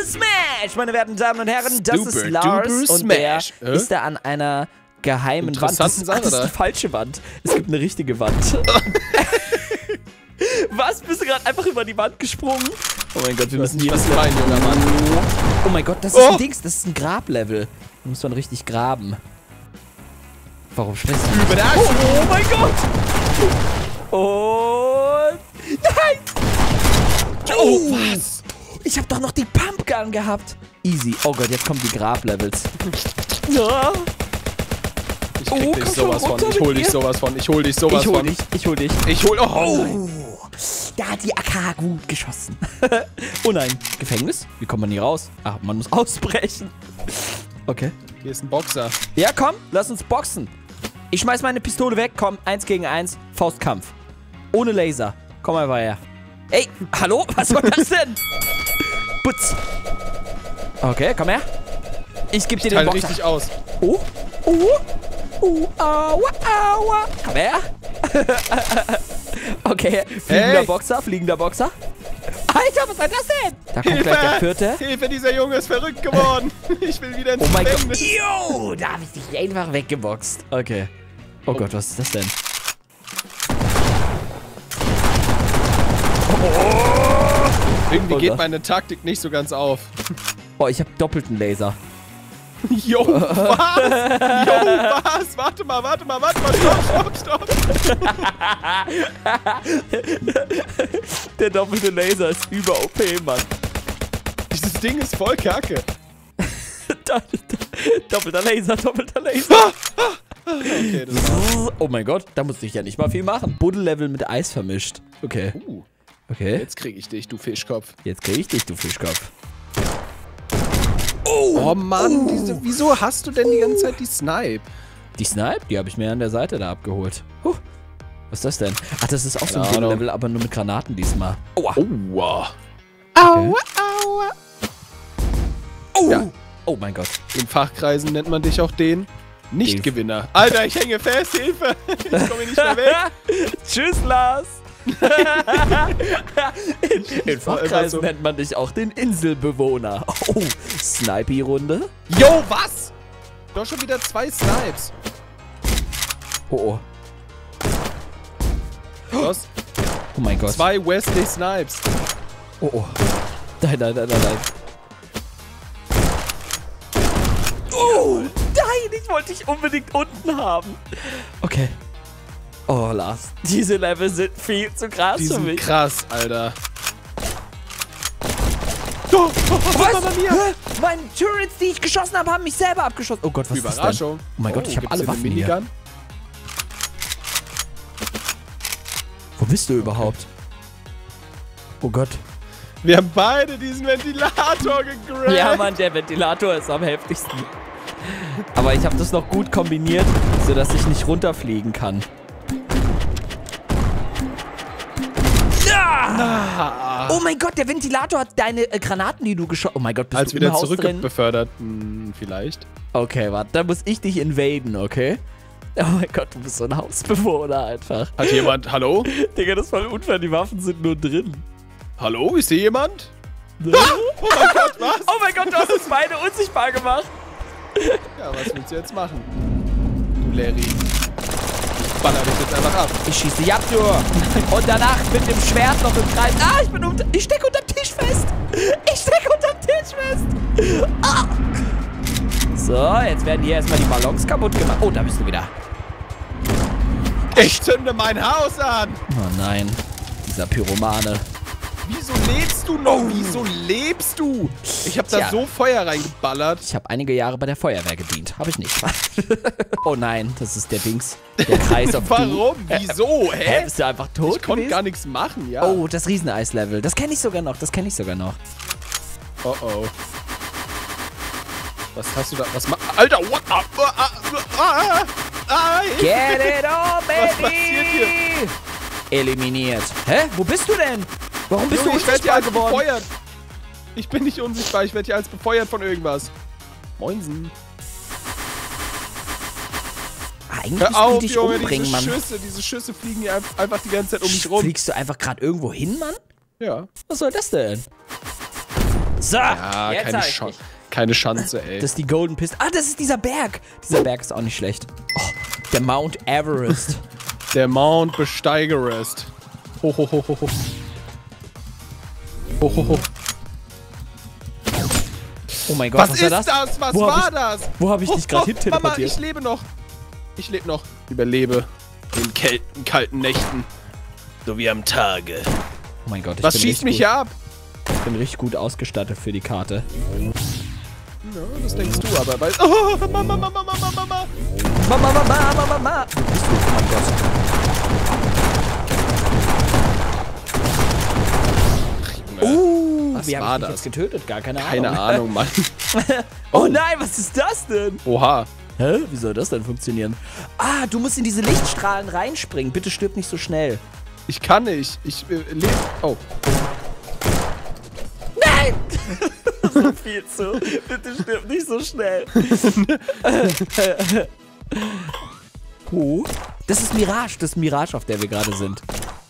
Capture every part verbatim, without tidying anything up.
Smash, meine werten Damen und Herren, das Super ist Lars duper und der Smash. Äh? ist da an einer geheimen Wand. Das, Interessanten ah, das ist Sache die falsche Wand. Es gibt eine richtige Wand. Was? Bist du gerade einfach über die Wand gesprungen? Oh mein Gott, wir müssen hier... Was mein junger Mann? Oh mein Gott, das ist Oh. ein Dings, das ist ein Grablevel. Da muss man richtig graben. Warum sprichst du? Überraschung! Oh, oh mein Gott! Und... Nein! Oh, was? Ich hab doch noch die Pumpgun gehabt. Easy. Oh Gott, jetzt kommen die Grablevels. Ja. Ich krieg Oh, dich komm sowas schon von. runter Ich hol mit dich mir. sowas von. Ich hol dich sowas Ich hol von. dich, ich hol dich. Ich hol. Oh, Oh, da hat die A K gut geschossen. Oh nein, Gefängnis? Wie kommt man hier raus? Ach, man muss ausbrechen. Okay. Hier ist ein Boxer. Ja, komm, lass uns boxen. Ich schmeiß meine Pistole weg, komm, eins gegen eins, Faustkampf. Ohne Laser. Komm einfach her. Ey, hallo? Was war das denn? Putz. Okay, komm her. Ich geb dir den Teil Boxer. richtig aus. Oh, oh, oh, aua, aua. Komm her. Okay, fliegender Hey. Boxer, fliegender Boxer. Alter, was war das denn? Da kommt gleich der vierte. Hilfe, dieser Junge ist verrückt geworden. Ich will wieder ins Oh mein Gott. Gefängnis. Yo, da hab ich dich einfach weggeboxt. Okay. Oh, Gott, was ist das denn? Irgendwie Oh geht Gott. meine Taktik nicht so ganz auf. Oh, ich hab doppelten Laser. Jo, was? Jo, was? Warte mal, warte mal, warte mal. Stopp, stopp, stopp. Der doppelte Laser ist über O P, Mann. Dieses Ding ist voll kacke. Da- da- Doppelter Laser, doppelter Laser. Okay, das ist Oh mein Gott, da musste ich ja nicht mal viel machen. Buddel-Level mit Eis vermischt. Okay, uh, okay. jetzt krieg ich dich, du Fischkopf. Jetzt krieg ich dich, du Fischkopf. Oh Mann, diese, wieso hast du denn die ganze Zeit die Snipe? Die Snipe, die habe ich mir an der Seite da abgeholt. Huh. Was ist das denn? Ach, das ist auch so ein Keine Ahnung. Buddel-Level, aber nur mit Granaten diesmal. Aua. Oh, wow. Okay. aua. Oh. Ja. Oh mein Gott. In Fachkreisen nennt man dich auch den Nichtgewinner. Alter, ich hänge fest, Hilfe. Ich komme nicht mehr weg. Tschüss, Lars. in in war immer Fachkreisen so. nennt man dich auch den Inselbewohner. Oh, Snipey-Runde. Jo, was? Doch schon wieder zwei Snipes. Oh, oh. Was? Oh mein Gott. Zwei Wesley Snipes. Oh, oh. Nein, nein, nein, nein, nein. Oh, nein, ich wollte dich unbedingt unten haben. Okay. Oh, Lars. Diese Level sind viel zu krass Die für sind mich. krass, Alter. Oh, oh, oh, Was? bei mir. Hä? Meine Turrets, die ich geschossen habe, haben mich selber abgeschossen. Oh Gott, was ist das denn? Überraschung. Oh mein Gott, ich habe gibt's alle hier eine Waffen hier. Minigun? Wo bist du überhaupt? Oh Gott. Wir haben beide diesen Ventilator gegrabt. Ja, Mann, der Ventilator ist am heftigsten. Aber ich habe das noch gut kombiniert, sodass ich nicht runterfliegen kann. Ah! Oh mein Gott, der Ventilator hat deine äh, Granaten, die du geschossen... Oh mein Gott, bist Als du wieder im Haus drin? zurückbefördert. Hm, vielleicht. Okay, warte, da muss ich dich invaden, okay? Oh mein Gott, du bist so ein Hausbewohner einfach. Hat jemand... Hallo? Digga, das ist voll unfair, die Waffen sind nur drin. Hallo? Ist hier jemand? Ne? Oh mein Gott, was? Oh mein Gott, du hast uns beide unsichtbar gemacht. Ja, was willst du jetzt machen? Du Larry. Ich baller dich jetzt einfach ab. Ich schieße dich ab, du. Und danach mit dem Schwert noch im Kreis. Ah, ich bin unter... Ich stecke unterm Tisch fest. Ich stecke unterm Tisch fest. Ah. So, jetzt werden hier erstmal die Ballons kaputt gemacht. Oh, da bist du wieder. Ich zünde mein Haus an. Oh nein, dieser Pyromane. Wieso lebst du noch? Wieso lebst du? Ich hab da Tja. so Feuer reingeballert. Ich habe einige Jahre bei der Feuerwehr gedient. Habe ich nicht. Oh nein, das ist der Dings. Der Kreis auf Warum? Du. Wieso? Hä? Hä? Bist du einfach tot Ich konnte gewesen? gar nichts machen, ja. Oh, das Rieseneis-Level. Das kenne ich sogar noch. Das kenne ich sogar noch. Oh oh. Was hast du da? Was ma Alter, what? Ah, ah, ah, ah, ah, Get it on, baby! Was passiert hier? Eliminiert. Hä? Wo bist du denn? Warum bist Junge, du ich werde hier unsichtbar als geworden? befeuert. Ich bin nicht unsichtbar, ich werde hier als befeuert von irgendwas. Moinsen. Eigentlich Hör müssten auf, die dich Junge, umbringen, diese Mann. Schüsse, diese Schüsse fliegen hier einfach die ganze Zeit um mich rum. Fliegst du einfach gerade irgendwo hin, Mann? Ja. Was soll das denn? So, Ja, jetzt keine, hab ich Chan dich. keine Chance, ey. Das ist die Golden Pistol. Ah, das ist dieser Berg. Dieser Berg ist auch nicht schlecht. Oh, der Mount Everest. Der Mount Besteigerest. Ho, ho, ho, ho, ho. Ho, ho, ho. Oh mein Gott, Was, was, ist war das? das? Was Wo hab war ich- das? Wo habe ich dich gerade hin Oh, Mama, teleportiert? ich lebe noch. Ich lebe noch. Überlebe in kalten, kalten Nächten. So wie am Tage. Oh mein Gott, ich Was bin schießt richtig mich gut. hier ab? Ich bin richtig gut ausgestattet für die Karte. Ja, das denkst du aber, weil... Oh, Mama, Mama, Mama, Mama, Mama. Mama, Mama, Mama, Mama. Wo bist du? Oh mein Gott. Uh, Was wie hab war ich dich das? jetzt getötet? Gar keine Ahnung. Keine Ahnung, Mann. Oh nein, was ist das denn? Oha. Hä? Wie soll das denn funktionieren? Ah, du musst in diese Lichtstrahlen reinspringen. Bitte stirb nicht so schnell. Ich kann nicht. Ich äh, lebe... Oh. Nein! So viel zu. Bitte stirb nicht so schnell. Oh. Das ist Mirage. Das ist Mirage, auf der wir gerade sind.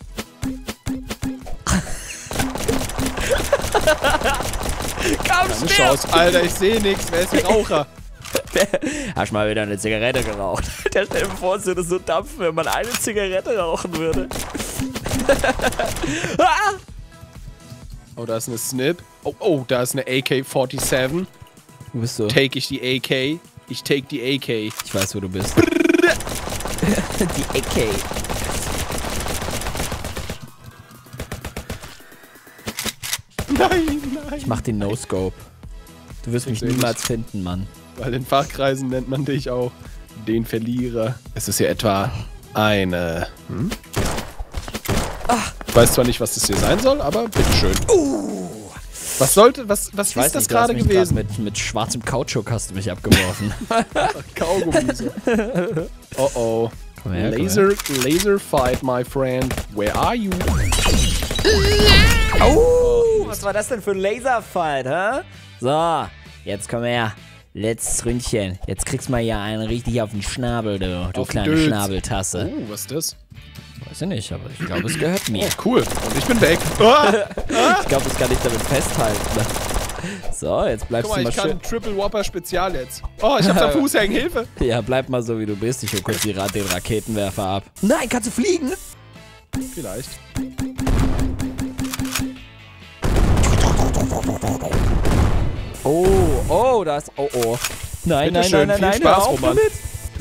Komm, Keine stirb! Chance. Alter, ich sehe nichts. Wer ist ein Raucher? Hast mal wieder eine Zigarette geraucht. Der stellt mir vor, es würde so dampfen, wenn man eine Zigarette rauchen würde. Ah! Oh, da ist eine Snip. Oh, oh, da ist eine A K siebenundvierzig. Wo bist du? Take ich die A K? Ich take die A K. Ich weiß, wo du bist. Die A K. Nein, nein. Ich mach den No-Scope. Du wirst mich Ich seh niemals finden, Mann. Weil in Fachkreisen nennt man dich auch den Verlierer. Es ist ja etwa eine... Hm? Ich weiß zwar nicht, was das hier sein soll, aber bitteschön. Uh, Was sollte... Was, was ich ist weiß das nicht, du hast gerade mich grad gewesen? Mit, mit schwarzem Kautschuk hast du mich abgeworfen. Kaugummi so. Oh oh. Komm her, komm Laser, Laser fight, my friend. Where are you? Oh, was war das denn für ein Laserfight, hä? So, jetzt komm her. Letztes Ründchen. Jetzt kriegst du mal hier einen richtig auf den Schnabel, du, du Auf den kleine Dötz. Schnabeltasse. Oh, was ist das? Weiß ich nicht, aber ich glaube, es gehört mir. Oh, cool. Und ich bin weg. Ah, Ich glaube, das kann ich damit festhalten. So, jetzt bleibst guck mal, du ich mal schön. kann Triple Whopper Spezial jetzt. Oh, ich hab's am Fuß hängen. Hilfe. Ja, bleib mal so, wie du bist. Ich hol kurz die Ra den Raketenwerfer ab. Nein, kannst du fliegen? Vielleicht. Oh, oh, da ist... Oh, oh. Nein, nein, Bitteschön, nein, nein, viel nein, Spaß, hör auf Roman. damit.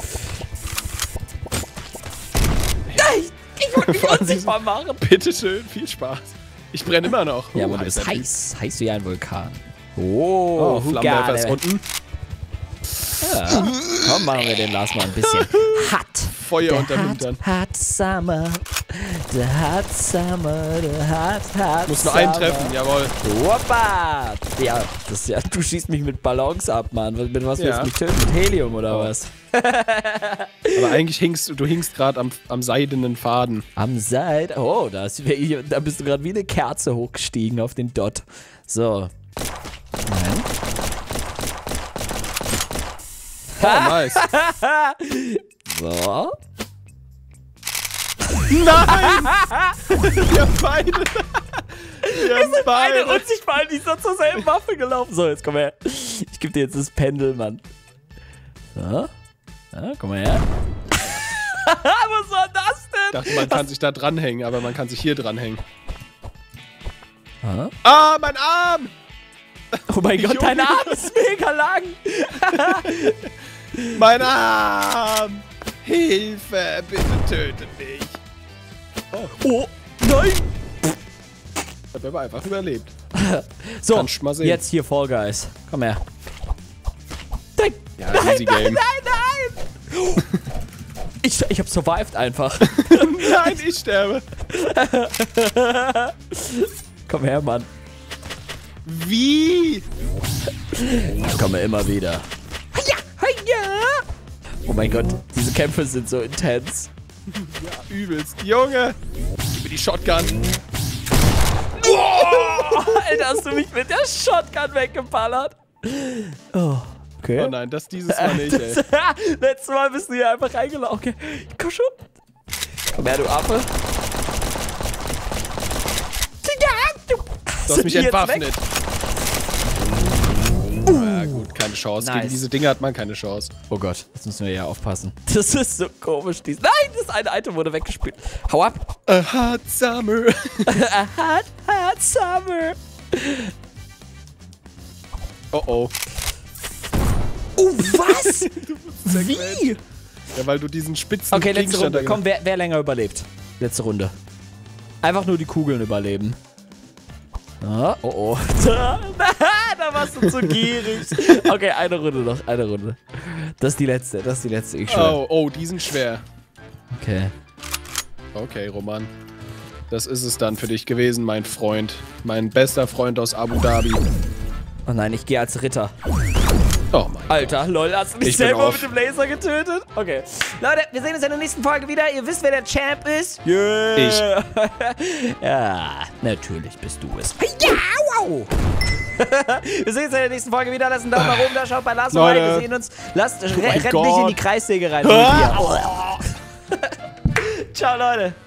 Nein, ich wollte mich unsichtbar machen. Bitteschön, viel Spaß. Ich brenne immer noch. Ja, Oh, aber du bist heißer Typ. heiß. Heiß wie ein Vulkan. Oh, Oh, who Flammenwerfer got ist it? unten. Ja. Komm, machen wir den Lars mal ein bisschen hot. Feuer Der unterm hot, Hintern. hot Summer. Der hot Summer. Der hot, hot Muss nur Summer. einen treffen, jawohl. Hoppa! Ja, das ist ja, du schießt mich mit Ballons ab, Mann. Mit was willst Ja. du mich töten? Mit Helium oder Oh. was? Aber eigentlich hingst du, du hingst gerade am, am seidenen Faden. Am Seid. Oh, da, ist, da bist du gerade wie eine Kerze hochgestiegen auf den Dot. So. Nein. Oh, nice. So. Nein! Wir haben beide. Wir haben Beide beide. unsichtbar, die sind zur selben Waffe gelaufen. So, jetzt komm her. Ich geb dir jetzt das Pendel, Mann. So. Ja, komm mal her. Was war das Ich denn? dachte, man kann sich da dranhängen, aber man kann sich hier dranhängen. Ah. Ah, mein Arm! Oh mein Gott, Junge. dein Arm ist mega lang. Mein Arm! Hilfe, bitte tötet mich. Oh, nein. Ich hab aber einfach überlebt. So, Kannst mal sehen. jetzt hier Fall Guys. Komm her. Nein, Ja, nein, easy nein, game. nein, nein. Ich, ich hab survived einfach. Nein, ich sterbe. Komm her, Mann. Wie? Ich komme immer wieder. Ja, ja. Oh mein Gott, diese Kämpfe sind so intens. Ja, übelst. Junge! Gib mir die Shotgun. Oh, Alter, hast du mich mit der Shotgun weggeballert? Oh, okay. Oh nein, das dieses Mal nicht, ey. Letztes Mal bist du hier einfach reingelaufen. Okay, komm schon. Komm her, du Affe. Ja, du Du hast mich Sind die jetzt entwaffnet. man keine Chance. Nice. Gegen diese Dinge hat man keine Chance. Oh Gott, jetzt müssen wir ja aufpassen. Das ist so komisch. Dies Nein, das eine Item wurde weggespielt. Hau ab. A hot summer. A hot, hot summer. Oh oh. Oh, was? Wie? Ja, weil du diesen spitzen Okay, letzte Gegenstand Runde. da Komm, wer, wer länger überlebt? Letzte Runde. Einfach nur die Kugeln überleben. Ah, oh oh. Da, da warst du zu gierig. Okay, eine Runde noch, eine Runde. Das ist die letzte, das ist die letzte. Ich schwöre. Oh, oh, die sind schwer. Okay. Okay, Roman. Das ist es dann für dich gewesen, mein Freund. Mein bester Freund aus Abu Dhabi. Oh nein, ich gehe als Ritter. Oh mein Alter, Gott. lol, hast du mich Ich bin selber off. mit dem Laser getötet? Okay. Leute, wir sehen uns in der nächsten Folge wieder. Ihr wisst, wer der Champ ist. Yeah. Ich. Ja, natürlich bist du es. Ja, wow. Wir sehen uns in der nächsten Folge wieder. Lasst einen Daumen nach oben da. Schaut bei Lars vorbei. Leute. Wir sehen uns. Lasst, Oh re mein rennt Gott. nicht in die Kreissäge rein. Ciao, Leute.